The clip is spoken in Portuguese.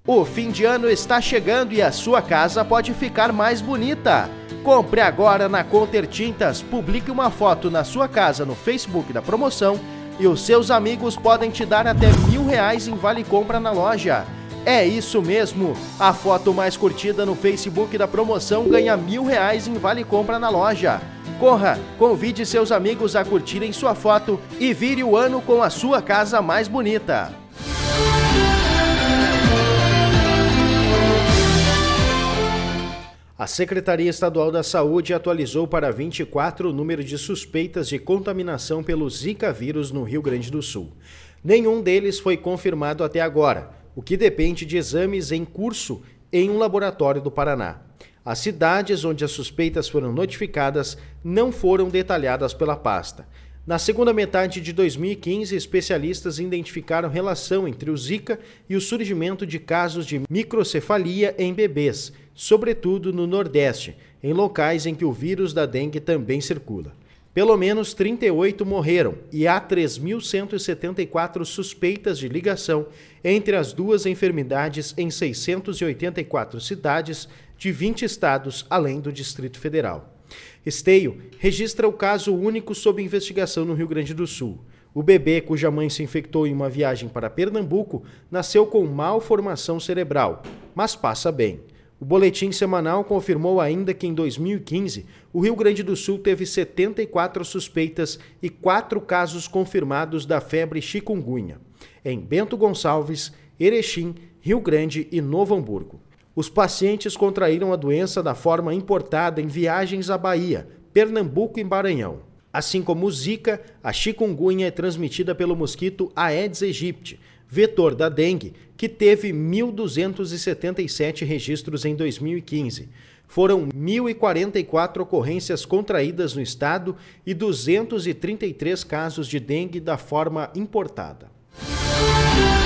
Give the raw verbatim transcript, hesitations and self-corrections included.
O fim de ano está chegando e a sua casa pode ficar mais bonita. Compre agora na Conter Tintas, publique uma foto na sua casa no Facebook da promoção e os seus amigos podem te dar até mil reais em vale compra na loja. É isso mesmo, a foto mais curtida no Facebook da promoção ganha mil reais em vale compra na loja. Corra, convide seus amigos a curtirem sua foto e vire o ano com a sua casa mais bonita. A Secretaria Estadual da Saúde atualizou para vinte e quatro o número de suspeitas de contaminação pelo Zika vírus no Rio Grande do Sul. Nenhum deles foi confirmado até agora, o que depende de exames em curso em um laboratório do Paraná. As cidades onde as suspeitas foram notificadas não foram detalhadas pela pasta. Na segunda metade de dois mil e quinze, especialistas identificaram relação entre o Zika e o surgimento de casos de microcefalia em bebês, sobretudo no Nordeste, em locais em que o vírus da dengue também circula. Pelo menos trinta e oito morreram e há três mil cento e setenta e quatro suspeitas de ligação entre as duas enfermidades em seiscentas e oitenta e quatro cidades de vinte estados, além do Distrito Federal. Esteio registra o caso único sob investigação no Rio Grande do Sul. O bebê, cuja mãe se infectou em uma viagem para Pernambuco, nasceu com malformação cerebral, mas passa bem. O boletim semanal confirmou ainda que em dois mil e quinze, o Rio Grande do Sul teve setenta e quatro suspeitas e quatro casos confirmados da febre chikungunya, em Bento Gonçalves, Erechim, Rio Grande e Novo Hamburgo. Os pacientes contraíram a doença da forma importada em viagens à Bahia, Pernambuco e Maranhão. Assim como o Zika, a chikungunya é transmitida pelo mosquito Aedes aegypti, vetor da dengue, que teve mil duzentos e setenta e sete registros em dois mil e quinze. Foram mil e quarenta e quatro ocorrências contraídas no estado e duzentos e trinta e três casos de dengue da forma importada.